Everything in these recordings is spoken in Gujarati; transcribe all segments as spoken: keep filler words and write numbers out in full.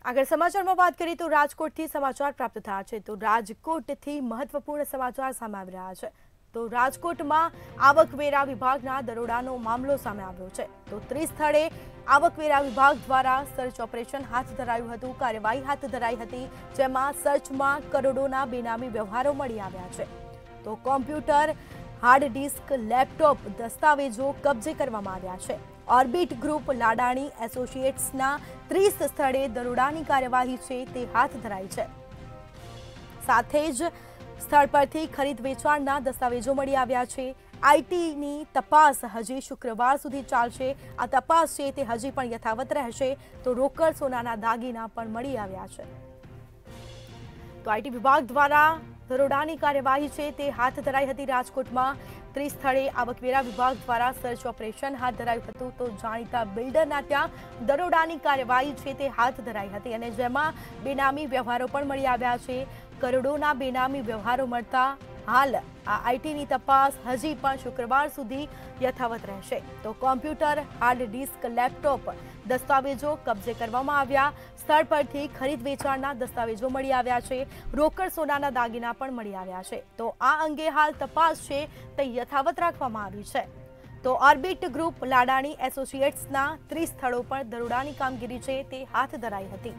આગળ સમાચારમાં વાત કરીએ તો રાજકોટથી સમાચાર પ્રાપ્ત થયા છે તો રાજકોટથી મહત્વપૂર્ણ સમાચાર સામે આવી રહ્યા છે તો રાજકોટમાં આવકવેરા વિભાગના દરોડાનો મામલો સામે આવ્યો છે તો ત્રીસ સ્થળે આવકવેરા વિભાગ દ્વારા સર્ચ ઓપરેશન હાથ ધરાયું હતું કાર્યવાહી હાથ ધરાઈ હતી જેમાં સર્ચમાં કરોડોના બેનામી વ્યવહારો મળી આવ્યા છે તો કોમ્પ્યુટર હાર્ડ ડિસ્ક લેપટોપ દસ્તાવેજો કબજે કરવામાં આવ્યા છે ઓર્બિટ ગ્રુપ લાડાણી એસોસિએટ્સના ત્રીસ સ્થળે દરોડાની કાર્યવાહી છે તે હાથ ધરાઈ છે સાથે જ સ્થળ પરથી ખરીદ વેચાણના દસ્તાવેજો મળી આવ્યા છે આઈટીની તપાસ હજી શુક્રવાર સુધી ચાલશે આ તપાસ છે તે હજી પણ યથાવત રહેશે તો રોકડ સોનાના દાગીના પણ મળી આવ્યા છે તો આઈટી વિભાગ દ્વારા દરોડાની કાર્યવાહી છે તે હાથ ધરાઈ હતી રાજકોટમાં ત્રીસ સ્થળે આવકવેરા વિભાગ દ્વારા સર્ચ ઓપરેશન હાથ ધરાયું હતું તો જાણીતા બિલ્ડરના ત્યાં દરોડાની કાર્યવાહી છે તે હાથ ધરાઈ હતી અને જેમાં બેનામી વ્યવહારો પણ મળી આવ્યા છે કરોડોના બેનામી વ્યવહારો મળતા હાલ આ આઈટીની તપાસ હજી પણ શુક્રવાર સુધી યથાવત રહેશે તો કોમ્પ્યુટર હાર્ડ ડિસ્ક લેપટોપ દસ્તાવેજો કબજે કરવામાં આવ્યા સ્થળ પરથી ખરીદ વેચાણના દસ્તાવેજો મળી આવ્યા છે રોકડ સોનાના દાગીના પણ મળી આવ્યા છે તો આ અંગે હાલ તપાસ છે તે યથાવત રાખવામાં આવી છે તો ઓર્બિટ ગ્રુપ લાડાણી એસોસિએટ્સના ત્રીસ સ્થળો પર દરોડાની કામગીરી છે તે હાથ ધરાઈ હતી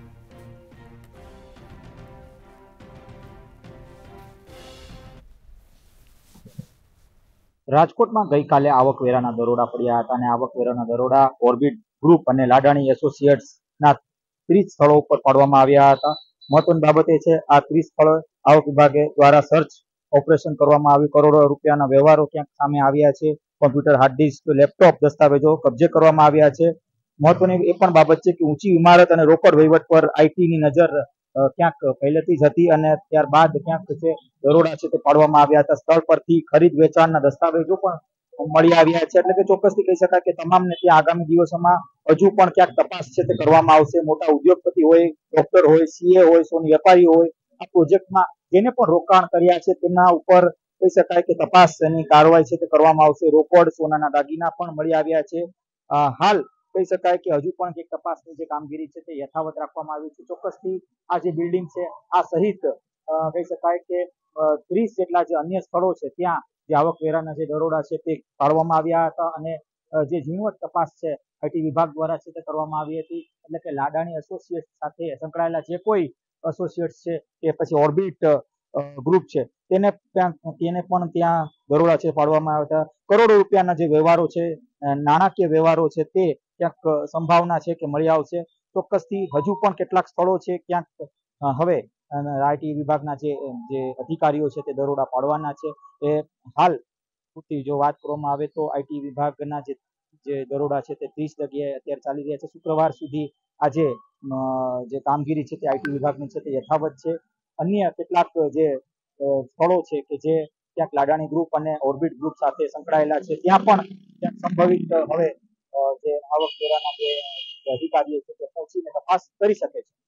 રાજકોટમાં ગઈકાલે આવકવેરાના દરોડા પડ્યા હતા અને આવકવેરાના દરોડા ઓર્બિટ ગ્રુપ અને લાડાણી એસોસિએટ્સના ત્રીસ સ્થળો ઉપર પાડવામાં આવ્યા હતા મહત્વની બાબત એ છે આ ત્રીસ સ્થળો આવક વિભાગે દ્વારા સર્ચ ઓપરેશન કરવામાં આવ્યું કરોડો રૂપિયાના વ્યવહારો ક્યાંક સામે આવ્યા છે કોમ્પ્યુટર હાર્ડ ડિસ્ક લેપટોપ દસ્તાવેજો કબજે કરવામાં આવ્યા છે મહત્વની એ પણ બાબત છે કે ઊંચી ઇમારત અને રોકડ વહીવટ પર આઈટીની નજર ક્યાંક પહેલેથી જ હતી અને ત્યારબાદ ક્યાંક છે દરોડા છે તે પાડવામાં આવ્યા હતા સ્થળ પરથી ખરીદ વેચાણના દસ્તાવેજો પણ મળી આવ્યા છે એટલે કે ચોક્કસથી કહી શકાય કે તમામને ત્યાં આગામી દિવસોમાં હજુ પણ ક્યાંક તપાસ છે તે કરવામાં આવશે મોટા ઉદ્યોગપતિ હોય ડોક્ટર હોય સીએ હોય સોની વેપારી હોય આ પ્રોજેક્ટમાં જેને પણ રોકાણ કર્યા છે તેમના ઉપર કહી શકાય કે તપાસની કાર્યવાહી છે તે કરવામાં આવશે રોકડ સોનાના દાગીના પણ મળી આવ્યા છે હાલ કહી શકાય કે હજુ પણ એક તપાસની જે કામગીરી છે તે યથાવત રાખવામાં આવી છે ચોક્કસથી આ જે બિલ્ડિંગ છે આ સહિત કહી શકાય કે ત્રીસ જેટલા જે અન્ય સ્થળો છે ત્યાં જે આવકવેરાના જે દરોડા છે તે પાડવામાં આવ્યા હતા અને જે ઝીણવટ તપાસ છે આઈટી વિભાગ દ્વારા છે તે કરવામાં આવી હતી એટલે કે લાડાણી એસોસિએટ સાથે સંકળાયેલા જે કોઈ એસોસિએટ્સ છે કે પછી ઓર્બિટ ગ્રુપ છે તેને તેને પણ ત્યાં દરોડા છે પાડવામાં આવ્યા હતા કરોડો રૂપિયાના જે વ્યવહારો છે નાણાકીય વ્યવહારો છે તે ક્યાંક સંભાવના છે કે મળી આવશે ચોક્કસથી હજુ પણ કેટલાક સ્થળો છે ક્યાંક હવે આઈટી વિભાગના જે જે અધિકારીઓ છે તે દરોડા પાડવાના છે એ હાલ પૂરતી જો વાત કરવામાં આવે તો આઈટી વિભાગના જે જે દરોડા છે તે ત્રીસ જગ્યાએ અત્યારે ચાલી રહ્યા છે શુક્રવાર સુધી આજે જે કામગીરી છે તે આઈટી વિભાગની છે તે યથાવત છે અન્ય કેટલાક જે સ્થળો છે કે જે ક્યાંક લાડાણી ગ્રુપ અને ઓર્બિટ ગ્રુપ સાથે સંકળાયેલા છે ત્યાં પણ ક્યાંક સંભવિત હવે જે આવકવેરાના જે અધિકારીઓ છે તે પહોંચીને તપાસ કરી શકે છે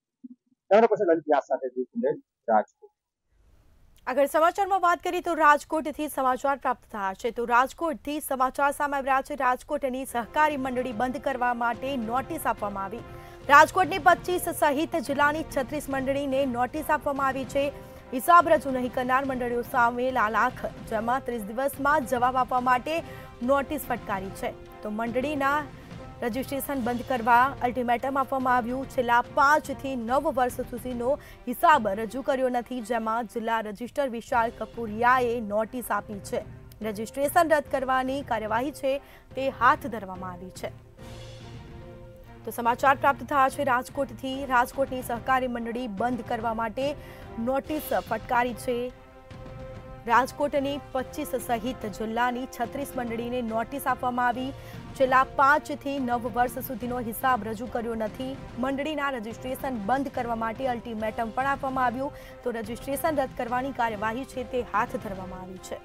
રાજકોટ આગળ સમાચારમાં વાત કરીએ તો રાજકોટથી સમાચાર પ્રાપ્ત થયા છે તો રાજકોટથી સમાચાર સામે આવી રહ્યા છે રાજકોટની સહકારી મંડળી બંધ કરવા માટે નોટિસ આપવામાં આવી રાજકોટની પચીસ સહિત જિલ્લાની છત્રીસ મંડળીને નોટિસ આપવામાં આવી છે હિસાબ રજૂ નહીં કરનાર મંડળીઓ સામે લાલાખ જેમાં ત્રીસ દિવસમાં જવાબ આપવા માટે નોટિસ ફટકારી છે તો મંડળીના રજીસ્ટ્રેશન બંધ કરવા અલ્ટિમેટમ આપવામાં આવ્યું છેલ્લા પાંચથી નવ વર્ષ સુધીનો હિસાબ રજૂ કર્યો નથી જેમાં જિલ્લા રજિસ્ટર વિશાલ કપૂરિયાએ નોટિસ આપી છે રજીસ્ટ્રેશન રદ કરવાની કાર્યવાહી છે તે હાથ ધરવામાં આવી છે તો સમાચાર પ્રાપ્ત થયા છે રાજકોટથી રાજકોટની સહકારી મંડળી બંધ કરવા માટે નોટિસ ફટકારી છે રાજકોટની પચીસ સહિત જિલ્લાની છત્રીસ મંડળીને નોટિસ આપવામાં આવી છેલ્લા પાંચથી નવ વર્ષ સુધીનો હિસાબ રજૂ કર્યો નથી મંડળીના રજીસ્ટ્રેશન બંધ કરવા માટે અલ્ટિમેટમ પણ આપવામાં આવ્યું તો રજીસ્ટ્રેશન રદ કરવાની કાર્યવાહી છે તે હાથ ધરવામાં આવી છે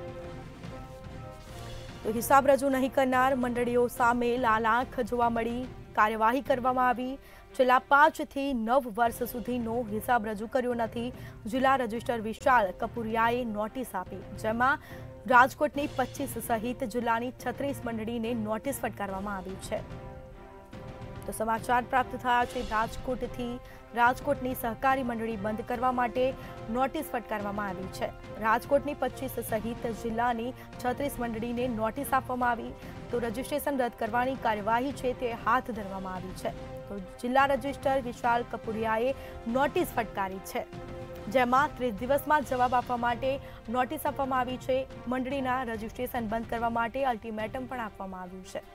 તો હિસાબ રજૂ નહીં કરનાર મંડળીઓ સામે લાલાખ જોવા મળી કાર્યવાહી કરવામાં આવી છેલ્લા પાંચથી નવ વર્ષ સુધીનો હિસાબ રજૂ કર્યો નથી જિલ્લા રજિસ્ટર વિશાલ કપૂરિયાએ નોટિસ આપી જેમાં રાજકોટની પચીસ સહિત જિલ્લાની છત્રીસ મંડળીને નોટિસ ફટકારવામાં આવી છે તો સમાચાર પ્રાપ્ત થયા છે રાજકોટથી રાજકોટની સહકારી મંડળી બંધ કરવા માટે નોટિસ ફટકારવામાં આવી છે। રાજકોટની પચીસ સહિત જિલ્લાની છત્રીસ મંડળીને નોટિસ આપવામાં આવી તો રજીસ્ટ્રેશન રદ કરવાની કાર્યવાહી છે તે હાથ ધરવામાં આવી છે। તો જિલ્લા રજિસ્ટર વિશાલ કપુરિયાએ નોટિસ ફટકારી છે, જેમાં ત્રીસ દિવસમાં જવાબ આપવા માટે નોટિસ આપવામાં આવી છે। મંડળીના રજીસ્ટ્રેશન બંધ કરવા માટે અલ્ટિમેટમ પણ આપવામાં આવ્યું છે।